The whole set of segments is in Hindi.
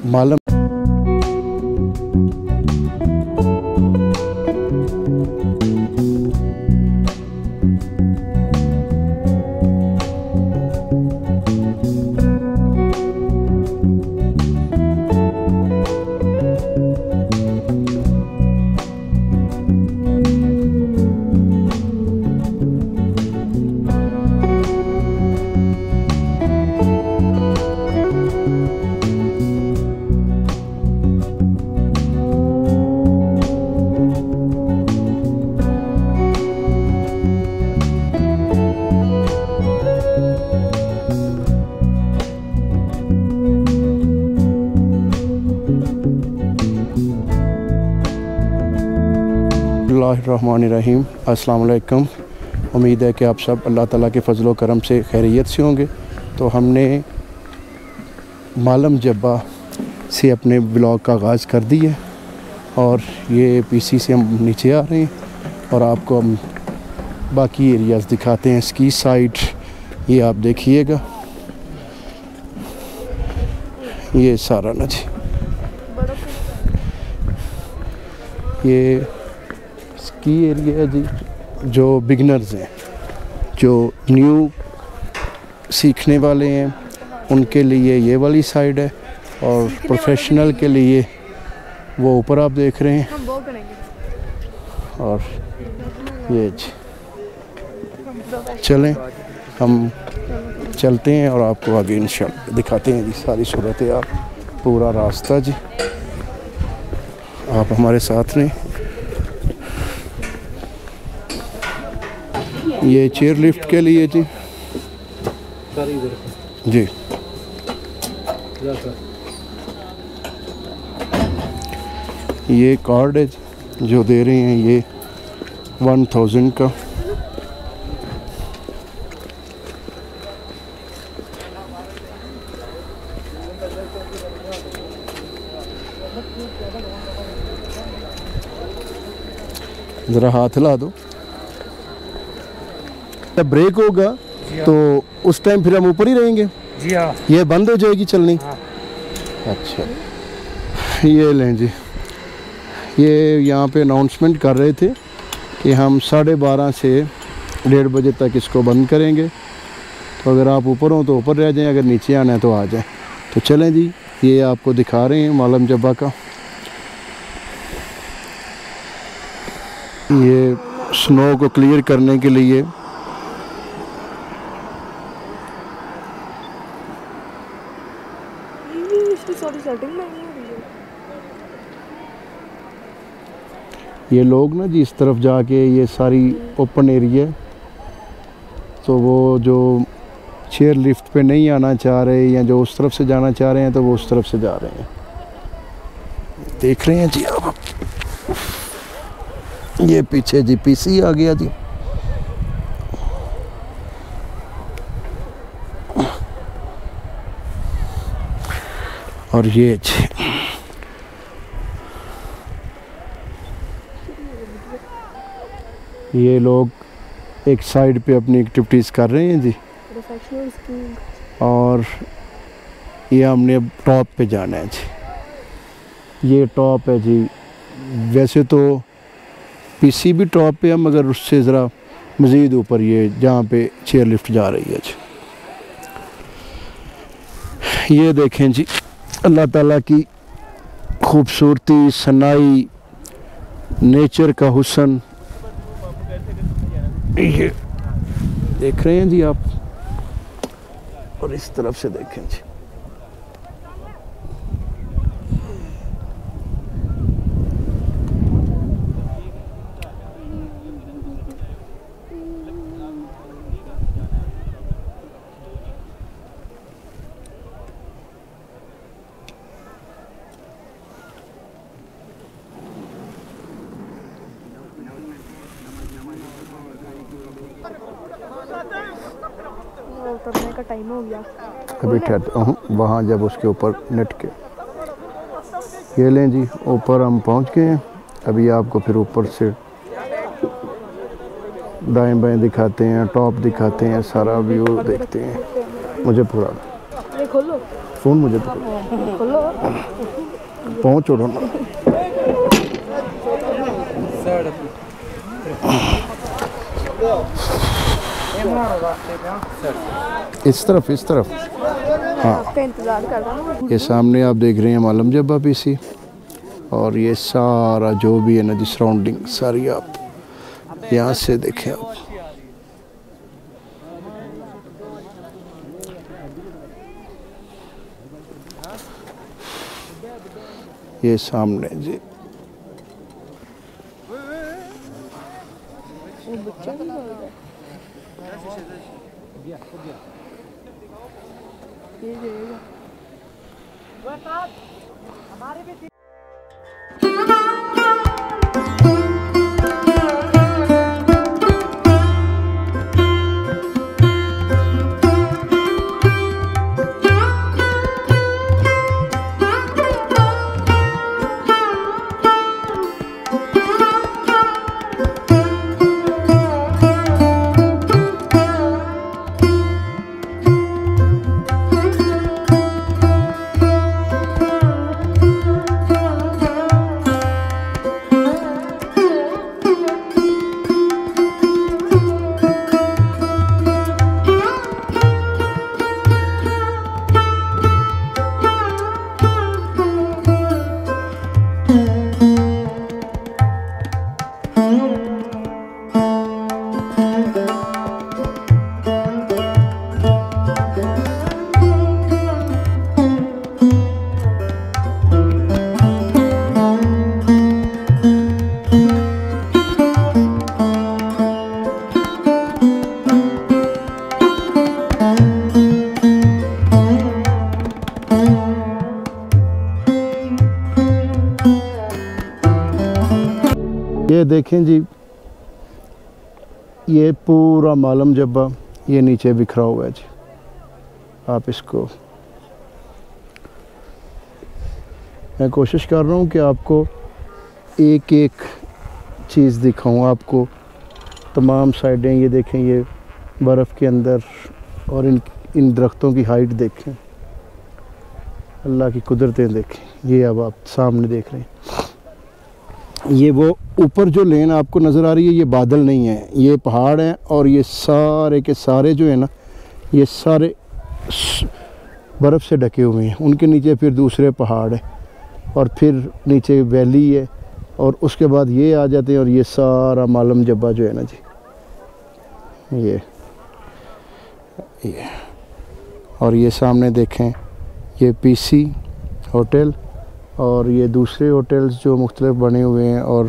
मालम बिस्मिल्लाहिर्रहमानिर्रहीम। अस्सलाम वालेकुम। उम्मीद है कि आप सब अल्लाह ताला के फ़ज़ल व करम से खैरियत से होंगे। तो हमने मालम जब्बा से अपने ब्लॉग का आगाज़ कर दिया और ये पीसी से हम नीचे आ रहे हैं और आपको हम बाकी एरियाज़ दिखाते हैं। स्की साइड ये आप देखिएगा, ये सारा ना जी, ये स्की एरिया है जी। जो बिगनर्स हैं, जो न्यू सीखने वाले हैं, उनके लिए ये वाली साइड है और प्रोफेशनल के लिए वो ऊपर आप देख रहे हैं। और ये जी, चलें हम चलते हैं और आपको आगे इंशाअल्लाह दिखाते हैं जी सारी सूरत है, आप पूरा रास्ता जी आप हमारे साथ रहें। ये चेयर लिफ्ट के लिए जी जी, ये कार्ड है जो दे रहे हैं, ये 1000 का। ज़रा हाथ हिला दो। जब ब्रेक होगा तो उस टाइम फिर हम ऊपर ही रहेंगे जी। हाँ, ये बंद हो जाएगी चलनी। हाँ। अच्छा, ये लें जी, ये यहाँ पे अनाउंसमेंट कर रहे थे कि हम 12:30 से 1:30 बजे तक इसको बंद करेंगे। तो अगर आप ऊपर हो तो ऊपर रह जाएं, अगर नीचे आना है तो आ जाएं। तो चलें जी, ये आपको दिखा रहे हैं मालम जब्बा का। ये स्नो को क्लियर करने के लिए ये लोग ना जी इस तरफ जाके, ये सारी ओपन एरिया, तो वो जो चेयर लिफ्ट पे नहीं आना चाह रहे या जो उस तरफ से जाना चाह रहे हैं तो वो उस तरफ से जा रहे हैं। देख रहे हैं जी आप, ये पीछे जी पीसी आ गया जी। और ये जी ये लोग एक साइड पे अपनी एक्टिविटीज़ कर रहे हैं जी, और ये हमने अब टॉप पे जाना है जी। ये टॉप है जी, वैसे तो पीसी भी टॉप पे है मगर उससे ज़रा मज़ीद ऊपर ये जहाँ पे चेयर लिफ्ट जा रही है जी। ये देखें जी अल्लाह ताला की खूबसूरती, सनाई, नेचर का हुस्न, ये देख रहे हैं जी आप। और इस तरफ से देखें जी, उतरने का टाइम हो गया। अभी ठहरता हूँ वहाँ, जब उसके ऊपर नेट के ये लें जी, ऊपर हम पहुँच गए हैं। अभी आपको फिर ऊपर से दाएं बाएं दिखाते हैं, टॉप दिखाते हैं, सारा व्यू देखते हैं। मुझे पूरा खोलो फ़ोन मुझे तो खोलो पहुँच छोड़ो ना। इस तरफ हाँ। आपका इंतजार कर रहा हूँ। ये सामने आप देख रहे हैं मालम जब्बा पीसी, और ये सारा जो भी है ना जी सराउंडिंग सारी आप यहाँ से देखें आप। ये सामने जी ये देखें जी, ये पूरा मालम जब्बा ये नीचे बिखरा हुआ है जी। आप इसको, मैं कोशिश कर रहा हूँ कि आपको एक एक चीज़ दिखाऊँ आपको, तमाम साइडें। ये देखें, ये बर्फ़ के अंदर, और इन दरख्तों की हाइट देखें, अल्लाह की कुदरतें देखें। ये अब आप सामने देख रहे हैं, ये वो ऊपर जो लेन आपको नज़र आ रही है, ये बादल नहीं है, ये पहाड़ हैं। और ये सारे के सारे जो है ना, ये सारे बर्फ़ से ढके हुए हैं। उनके नीचे फिर दूसरे पहाड़ हैं, और फिर नीचे वैली है, और उसके बाद ये आ जाते हैं। और ये सारा मालम जब्बा जो है ना जी, ये और ये सामने देखें, ये पीसी होटल, और ये दूसरे होटल्स जो मुख्तलिफ बने हुए हैं। और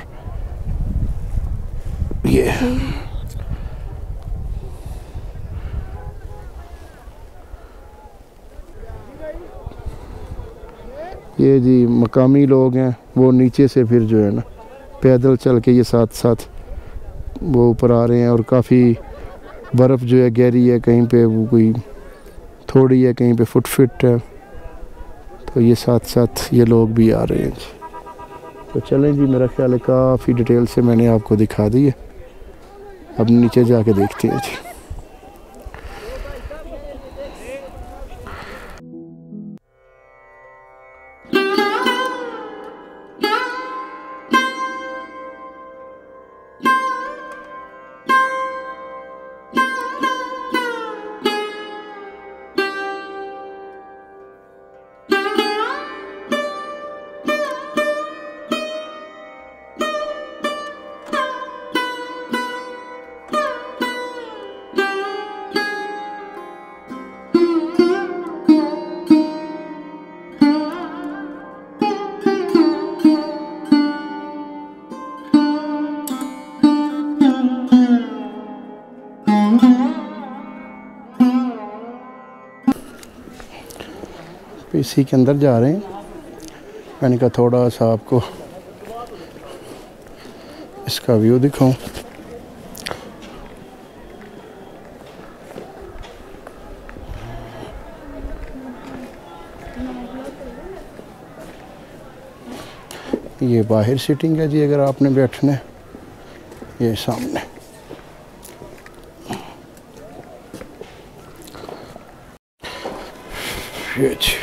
ये जी मकामी लोग हैं, वो नीचे से फिर जो है ना पैदल चल के ये साथ साथ वो ऊपर आ रहे हैं। और काफ़ी बर्फ़ जो है गहरी है, कहीं पे वो कोई थोड़ी है, कहीं पे फुट फिट है। तो ये साथ साथ ये लोग भी आ रहे हैं जी। तो चलें जी, मेरा ख्याल है काफ़ी डिटेल से मैंने आपको दिखा दी है। अब नीचे जाके देखते हैं जी। इसी के अंदर जा रहे हैं। मैंने कहा थोड़ा सा आपको इसका व्यू दिखाऊं। ये बाहर सीटिंग है जी, अगर आपने बैठना है। ये सामने ये जी।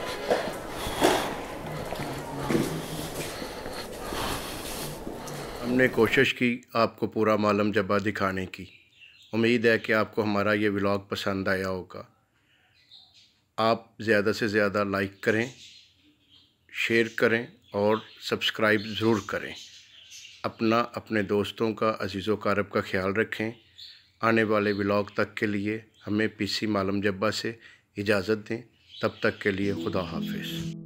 हमने कोशिश की आपको पूरा मालम जब्बा दिखाने की। उम्मीद है कि आपको हमारा ये व्लॉग पसंद आया होगा। आप ज़्यादा से ज़्यादा लाइक करें, शेयर करें और सब्सक्राइब ज़रूर करें। अपना, अपने दोस्तों का, अजीज़ व क़ारब का ख्याल रखें। आने वाले व्लॉग तक के लिए हमें पीसी मालम जब्बा से इजाज़त दें। तब तक के लिए खुदा हाफिज़।